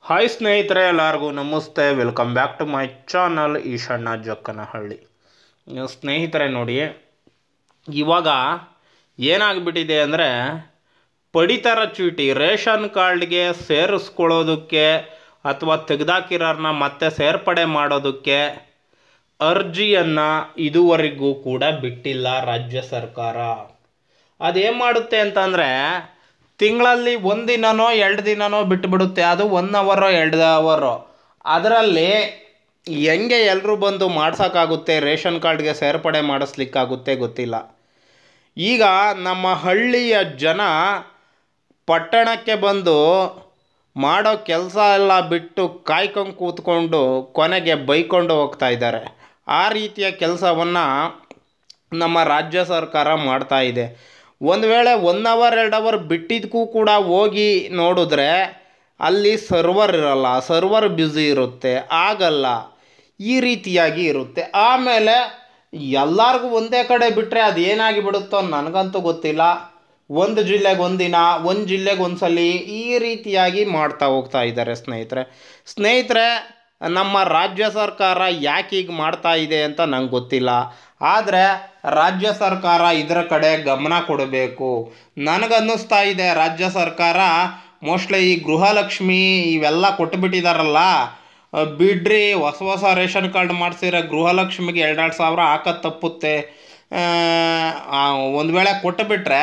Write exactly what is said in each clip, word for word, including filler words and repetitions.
Hi ಸ್ನೇಹಿತರೆ, ಎಲ್ಲರಿಗೂ ನಮಸ್ತೆ. Welcome back to my channel Eshanna Jakkanahalli. ಸ್ನೇಹಿತರೆ ನೋಡಿ, ಇವಾಗ ಏನಾಗ್ಬಿಟ್ಟಿದೆ ಅಂದರೆ ಪಡಿತರ ಚೀಟಿ ರೇಷನ್ ಕಾರ್ಡ್ಗೆ ಸೇರಿಸ್ಕೊಳ್ಳೋದಕ್ಕೆ ಅಥವಾ ತೆಗೆದಾಕಿರೋರನ್ನ ಮತ್ತೆ ಸೇರ್ಪಡೆ ಮಾಡೋದಕ್ಕೆ ಅರ್ಜಿಯನ್ನು ಇದುವರೆಗೂ ಕೂಡ ಬಿಟ್ಟಿಲ್ಲ ರಾಜ್ಯ ಸರ್ಕಾರ. ಅದೇನು ಮಾಡುತ್ತೆ ಅಂತಂದರೆ ತಿಂಗಳಲ್ಲಿ ಒಂದು ದಿನನೋ ಎರಡು ದಿನನೋ ಬಿಟ್ಟುಬಿಡುತ್ತೆ. ಅದು ಒನ್ ಅವರೋ ಎರಡು ಅವರೋ. ಅದರಲ್ಲಿ ಹೆಂಗೆ ಎಲ್ಲರೂ ಬಂದು ಮಾಡ್ಸೋಕ್ಕಾಗುತ್ತೆ, ರೇಷನ್ ಕಾರ್ಡ್ಗೆ ಸೇರ್ಪಡೆ ಮಾಡಿಸ್ಲಿಕ್ಕಾಗುತ್ತೆ ಗೊತ್ತಿಲ್ಲ. ಈಗ ನಮ್ಮ ಹಳ್ಳಿಯ ಜನ ಪಟ್ಟಣಕ್ಕೆ ಬಂದು ಮಾಡೋ ಕೆಲಸ ಎಲ್ಲ ಬಿಟ್ಟು ಕಾಯ್ಕೊಂಡು ಕೂತ್ಕೊಂಡು ಕೊನೆಗೆ ಬೈಕೊಂಡು ಹೋಗ್ತಾ ಇದ್ದಾರೆ. ಆ ರೀತಿಯ ಕೆಲಸವನ್ನು ನಮ್ಮ ರಾಜ್ಯ ಸರ್ಕಾರ ಮಾಡ್ತಾ ಇದೆ. ಒಂದು ವೇಳೆ ಒನ್ ಅವರ್ ಎರಡು ಅವರ್ ಬಿಟ್ಟಿದ್ದಕ್ಕೂ ಕೂಡ ಹೋಗಿ ನೋಡಿದ್ರೆ ಅಲ್ಲಿ ಸರ್ವರ್ ಇರಲ್ಲ, ಸರ್ವರ್ ಬ್ಯುಸಿ ಇರುತ್ತೆ, ಆಗಲ್ಲ, ಈ ರೀತಿಯಾಗಿ ಇರುತ್ತೆ. ಆಮೇಲೆ ಎಲ್ಲರಿಗೂ ಒಂದೇ ಕಡೆ ಬಿಟ್ಟರೆ ಅದು ಏನಾಗಿ ಬಿಡುತ್ತೋ ನನಗಂತೂ ಗೊತ್ತಿಲ್ಲ. ಒಂದು ಜಿಲ್ಲೆಗೆ ಒಂದಿನ, ಒಂದು ಜಿಲ್ಲೆಗೆ ಒಂದು ಸಲ, ಈ ರೀತಿಯಾಗಿ ಮಾಡ್ತಾ ಹೋಗ್ತಾ ಇದ್ದಾರೆ ಸ್ನೇಹಿತರೆ. ಸ್ನೇಹಿತರೆ ನಮ್ಮ ರಾಜ್ಯ ಸರ್ಕಾರ ಯಾಕೆ ಹೀಗೆ ಮಾಡ್ತಾ ಇದೆ ಅಂತ ನಂಗೆ ಗೊತ್ತಿಲ್ಲ. ಆದರೆ ರಾಜ್ಯ ಸರ್ಕಾರ ಇದರ ಕಡೆ ಗಮನ ಕೊಡಬೇಕು. ನನಗನ್ನಿಸ್ತಾ ಇದೆ ರಾಜ್ಯ ಸರ್ಕಾರ ಮೋಸ್ಟ್ಲಿ ಈ ಗೃಹಲಕ್ಷ್ಮಿ ಇವೆಲ್ಲ ಕೊಟ್ಟುಬಿಟ್ಟಿದಾರಲ್ಲ, ಬಿಡ್ರಿ, ಹೊಸ ಹೊಸ ರೇಷನ್ ಕಾರ್ಡ್ ಮಾಡಿಸಿರೋ ಗೃಹಲಕ್ಷ್ಮಿಗೆ ಎರಡೆರಡು ಸಾವಿರ ಹಾಕೋದು ತಪ್ಪುತ್ತೆ. ಒಂದು ವೇಳೆ ಕೊಟ್ಟುಬಿಟ್ರೆ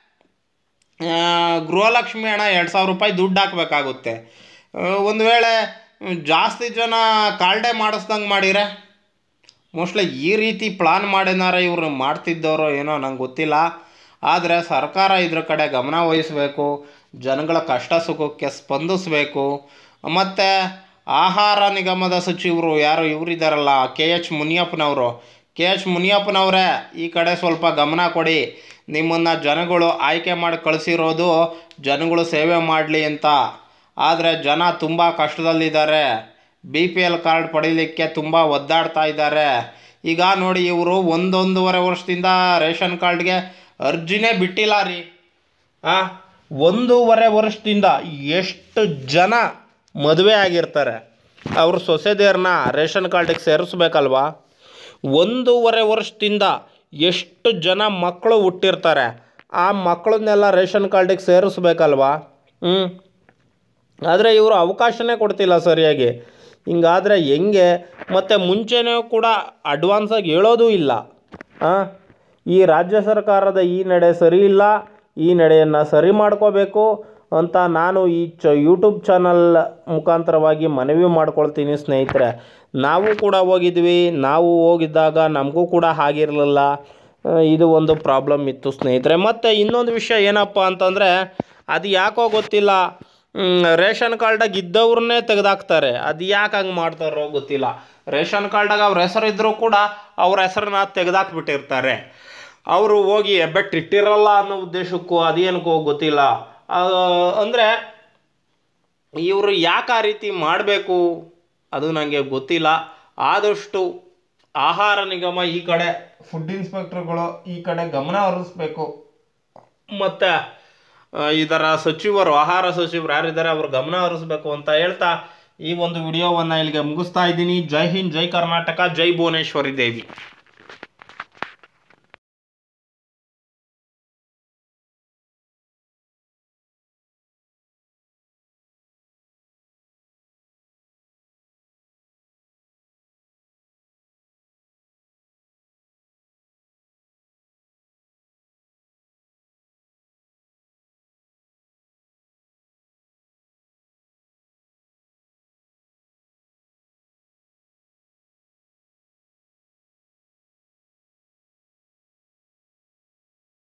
ಗೃಹಲಕ್ಷ್ಮಿ ಹಣ ಎರಡು ಸಾವಿರ ರೂಪಾಯಿ ದುಡ್ಡು ಹಾಕಬೇಕಾಗುತ್ತೆ. ಒಂದು ವೇಳೆ ಜಾಸ್ತಿ ಜನ ಕಾರ್ಡೇ ಮಾಡಿಸ್ದಂಗೆ ಮಾಡಿರೆ ಮೋಸ್ಟ್ಲಿ ಈ ರೀತಿ ಪ್ಲಾನ್ ಮಾಡಿನಾರ ಇವರು ಮಾಡ್ತಿದ್ದವರೋ ಏನೋ ನಂಗೆ ಗೊತ್ತಿಲ್ಲ. ಆದರೆ ಸರ್ಕಾರ ಇದ್ರ ಕಡೆ ಗಮನ ವಹಿಸಬೇಕು, ಜನಗಳ ಕಷ್ಟ ಸುಖಕ್ಕೆ ಸ್ಪಂದಿಸಬೇಕು. ಮತ್ತು ಆಹಾರ ನಿಗಮದ ಸಚಿವರು ಯಾರು ಇವರಿದ್ದಾರಲ್ಲ, ಕೆ ಎಚ್ ಮುನಿಯಪ್ಪನವರು ಕೆ ಎಚ್ ಮುನಿಯಪ್ಪನವರೇ ಈ ಕಡೆ ಸ್ವಲ್ಪ ಗಮನ ಕೊಡಿ. ನಿಮ್ಮನ್ನು ಜನಗಳು ಆಯ್ಕೆ ಮಾಡಿ ಕಳಿಸಿರೋದು ಜನಗಳು ಸೇವೆ ಮಾಡಲಿ ಅಂತ. ಆದರೆ ಜನ ತುಂಬ ಕಷ್ಟದಲ್ಲಿದ್ದಾರೆ. ಬಿ ಪಿ ಎಲ್ ಕಾರ್ಡ್ ಪಡೀಲಿಕ್ಕೆ ತುಂಬ ಒದ್ದಾಡ್ತಾ ಇದ್ದಾರೆ. ಈಗ ನೋಡಿ, ಇವರು ಒಂದೊಂದೂವರೆ ವರ್ಷದಿಂದ ರೇಷನ್ ಕಾರ್ಡ್ಗೆ ಅರ್ಜಿನೇ ಬಿಟ್ಟಿಲ್ಲ ರೀ. ಹಾಂ, ಒಂದೂವರೆ ವರ್ಷದಿಂದ ಎಷ್ಟು ಜನ ಮದುವೆ ಆಗಿರ್ತಾರೆ, ಅವರು ಸೊಸೆದೇರನ್ನ ರೇಷನ್ ಕಾರ್ಡಿಗೆ ಸೇರಿಸ್ಬೇಕಲ್ವಾ? ಒಂದೂವರೆ ವರ್ಷದಿಂದ ಎಷ್ಟು ಜನ ಮಕ್ಕಳು ಹುಟ್ಟಿರ್ತಾರೆ, ಆ ಮಕ್ಕಳನ್ನೆಲ್ಲ ರೇಷನ್ ಕಾರ್ಡಿಗೆ ಸೇರಿಸ್ಬೇಕಲ್ವಾ? ಹ್ಞೂ ಆದರೆ ಇವರು ಅವಕಾಶನೇ ಕೊಡ್ತಿಲ್ಲ ಸರಿಯಾಗಿ. ಹಿಂಗಾದರೆ ಹೆಂಗೆ? ಮತ್ತು ಮುಂಚೆನೇ ಕೂಡ ಅಡ್ವಾನ್ಸಾಗಿ ಹೇಳೋದೂ ಇಲ್ಲ. ಹಾಂ, ಈ ರಾಜ್ಯ ಸರ್ಕಾರದ ಈ ನಡೆ ಸರಿ ಇಲ್ಲ. ಈ ನಡೆಯನ್ನು ಸರಿ ಮಾಡ್ಕೋಬೇಕು ಅಂತ ನಾನು ಈ ಚ ಯೂಟ್ಯೂಬ್ ಚಾನಲ್ ಮುಖಾಂತರವಾಗಿ ಮನವಿ ಮಾಡ್ಕೊಳ್ತೀನಿ ಸ್ನೇಹಿತರೆ. ನಾವು ಕೂಡ ಹೋಗಿದ್ವಿ. ನಾವು ಹೋಗಿದ್ದಾಗ ನಮಗೂ ಕೂಡ ಆಗಿರಲಿಲ್ಲ. ಇದು ಒಂದು ಪ್ರಾಬ್ಲಮ್ ಇತ್ತು ಸ್ನೇಹಿತರೆ. ಮತ್ತು ಇನ್ನೊಂದು ವಿಷಯ ಏನಪ್ಪ ಅಂತಂದರೆ, ಅದು ಯಾಕೋ ಗೊತ್ತಿಲ್ಲ, ರೇಷನ್ ಕಾರ್ಡಾಗ ಇದ್ದವ್ರನ್ನೇ ತೆಗೆದಾಕ್ತಾರೆ. ಅದು ಯಾಕೆ ಹಂಗೆ ಮಾಡ್ತಾರೋ ಗೊತ್ತಿಲ್ಲ. ರೇಷನ್ ಕಾರ್ಡಾಗ ಅವ್ರ ಹೆಸರು ಇದ್ದರೂ ಕೂಡ ಅವ್ರ ಹೆಸರನ್ನ ತೆಗೆದಾಕ್ಬಿಟ್ಟಿರ್ತಾರೆ. ಅವರು ಹೋಗಿ ಹೆಬ್ಬೆಟ್ಟು ಇಟ್ಟಿರಲ್ಲ ಅನ್ನೋ ಉದ್ದೇಶಕ್ಕೂ ಅದೇನಕ್ಕೋ ಗೊತ್ತಿಲ್ಲ. ಅಂದರೆ ಇವರು ಯಾಕೆ ಆ ರೀತಿ ಮಾಡಬೇಕು ಅದು ನನಗೆ ಗೊತ್ತಿಲ್ಲ. ಆದಷ್ಟು ಆಹಾರ ನಿಗಮ ಈ ಕಡೆ, ಫುಡ್ ಇನ್ಸ್ಪೆಕ್ಟರ್ಗಳು ಈ ಕಡೆ ಗಮನ ಹರಿಸ್ಬೇಕು. ಮತ್ತು ಇದರ ಸಚಿವರು, ಆಹಾರ ಸಚಿವರು ಯಾರಿದ್ದಾರೆ ಅವರು ಗಮನ ಹರಿಸ್ಬೇಕು ಅಂತ ಹೇಳ್ತಾ ಈ ಒಂದು ವಿಡಿಯೋವನ್ನು ಇಲ್ಲಿಗೆ ಮುಗಿಸ್ತಾ ಇದ್ದೀನಿ. ಜೈ ಹಿಂದ್, ಜೈ ಕರ್ನಾಟಕ, ಜೈ ಭುವನೇಶ್ವರಿ ದೇವಿ.